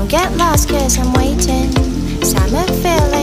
Don't get lost cause I'm waiting. Summer feel